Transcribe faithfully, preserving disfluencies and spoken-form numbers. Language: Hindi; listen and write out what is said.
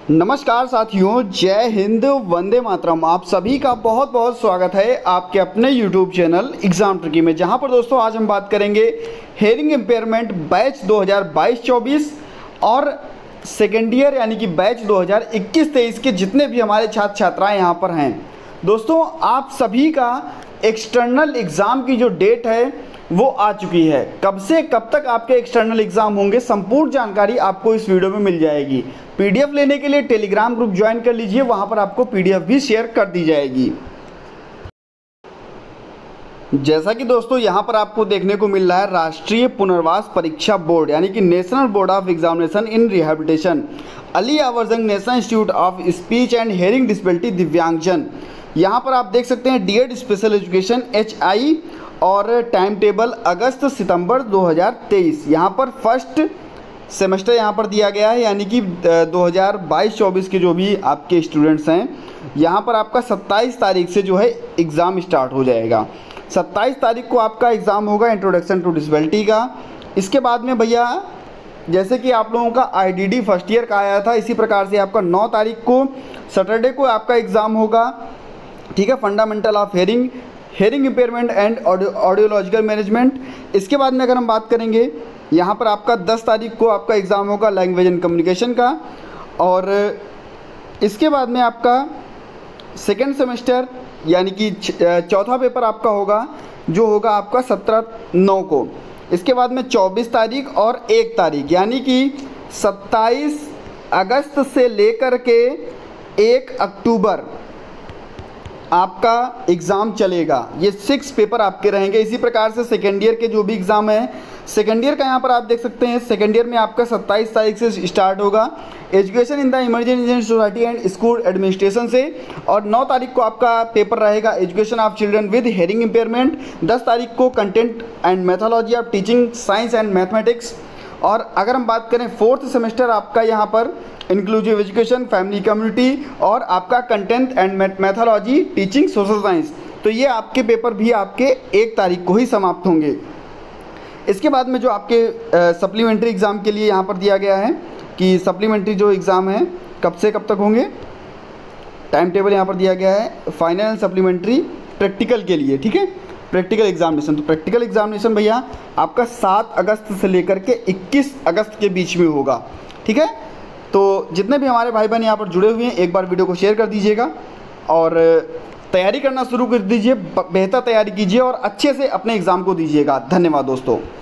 नमस्कार साथियों, जय हिंद, वंदे मातरम। आप सभी का बहुत बहुत स्वागत है आपके अपने यूट्यूब चैनल एग्जाम ट्रिकी में, जहां पर दोस्तों आज हम बात करेंगे हेयरिंग इम्पेयरमेंट बैच दो हज़ार बाईस चौबीस और सेकेंड ईयर यानी कि बैच दो हज़ार इक्कीस तेईस के जितने भी हमारे छात्र छात्राएं यहां पर हैं। दोस्तों आप सभी का एक्सटर्नल एग्ज़ाम की जो डेट है वो आ चुकी है। कब से कब तक आपके एक्सटर्नल एग्ज़ाम होंगे, संपूर्ण जानकारी आपको इस वीडियो में मिल जाएगी। पीडीएफ लेने के लिए टेलीग्राम ग्रुप ज्वाइन कर लीजिए, वहां पर आपको पीडीएफ भी शेयर कर दी जाएगी। जैसा कि दोस्तों यहां पर आपको देखने को मिल रहा है, राष्ट्रीय पुनर्वास परीक्षा बोर्ड यानी कि national board of examination in rehabilitation, Ali Yavar Jung national institute of speech and hearing disability दिव्यांगजन। यहाँ पर आप देख सकते हैं DEd special education H I और टाइम टेबल अगस्त सितंबर दो हज़ार तेईस। यहाँ पर फर्स्ट सेमेस्टर यहाँ पर दिया गया है, यानी कि दो हज़ार बाईस चौबीस के जो भी आपके स्टूडेंट्स हैं, यहाँ पर आपका सत्ताईस तारीख से जो है एग्ज़ाम स्टार्ट हो जाएगा। सत्ताईस तारीख को आपका एग्ज़ाम होगा इंट्रोडक्शन टू डिसेबिलिटी का। इसके बाद में भैया जैसे कि आप लोगों का आईडीडी फर्स्ट ईयर का आया था, इसी प्रकार से आपका नौ तारीख को सैटरडे को आपका एग्ज़ाम होगा, ठीक है, fundamental of hearing, hearing impairment and audiological management. इसके बाद में अगर हम बात करेंगे, यहाँ पर आपका दस तारीख को आपका एग्ज़ाम होगा लैंग्वेज एंड कम्युनिकेशन का। और इसके बाद में आपका सेकेंड सेमेस्टर यानी कि चौथा पेपर आपका होगा, जो होगा आपका सत्रह नौ को। इसके बाद में चौबीस तारीख और एक तारीख यानी कि सत्ताईस अगस्त से लेकर के एक अक्टूबर आपका एग्ज़ाम चलेगा। ये सिक्स पेपर आपके रहेंगे। इसी प्रकार से सेकेंड ईयर के जो भी एग्ज़ाम है, सेकेंड ईयर का यहाँ पर आप देख सकते हैं, सेकेंड ईयर में आपका सत्ताईस तारीख से स्टार्ट होगा education in the emerging Indian society and school administration से। और नौ तारीख को आपका पेपर रहेगा education of children with hearing impairment. दस तारीख को content and methodology of teaching science and mathematics. और अगर हम बात करें फोर्थ सेमेस्टर आपका यहाँ पर इंक्लूसिव एजुकेशन, फैमिली कम्युनिटी और आपका content and methodology teaching social science. तो ये आपके पेपर भी आपके एक तारीख को ही समाप्त होंगे। इसके बाद में जो आपके सप्लीमेंट्री एग्ज़ाम के लिए यहाँ पर दिया गया है कि सप्लीमेंट्री जो एग्ज़ाम है कब से कब तक होंगे, टाइम टेबल यहाँ पर दिया गया है फाइनल एंड सप्लीमेंट्री प्रैक्टिकल के लिए, ठीक है, प्रैक्टिकल एग्जामिनेशन। तो प्रैक्टिकल एग्जामिनेशन भैया आपका सात अगस्त से लेकर के इक्कीस अगस्त के बीच में होगा, ठीक है। तो जितने भी हमारे भाई बहन यहाँ पर जुड़े हुए हैं, एक बार वीडियो को शेयर कर दीजिएगा और तैयारी करना शुरू कर दीजिए, बेहतर तैयारी कीजिए और अच्छे से अपने एग्ज़ाम को दीजिएगा। धन्यवाद दोस्तों।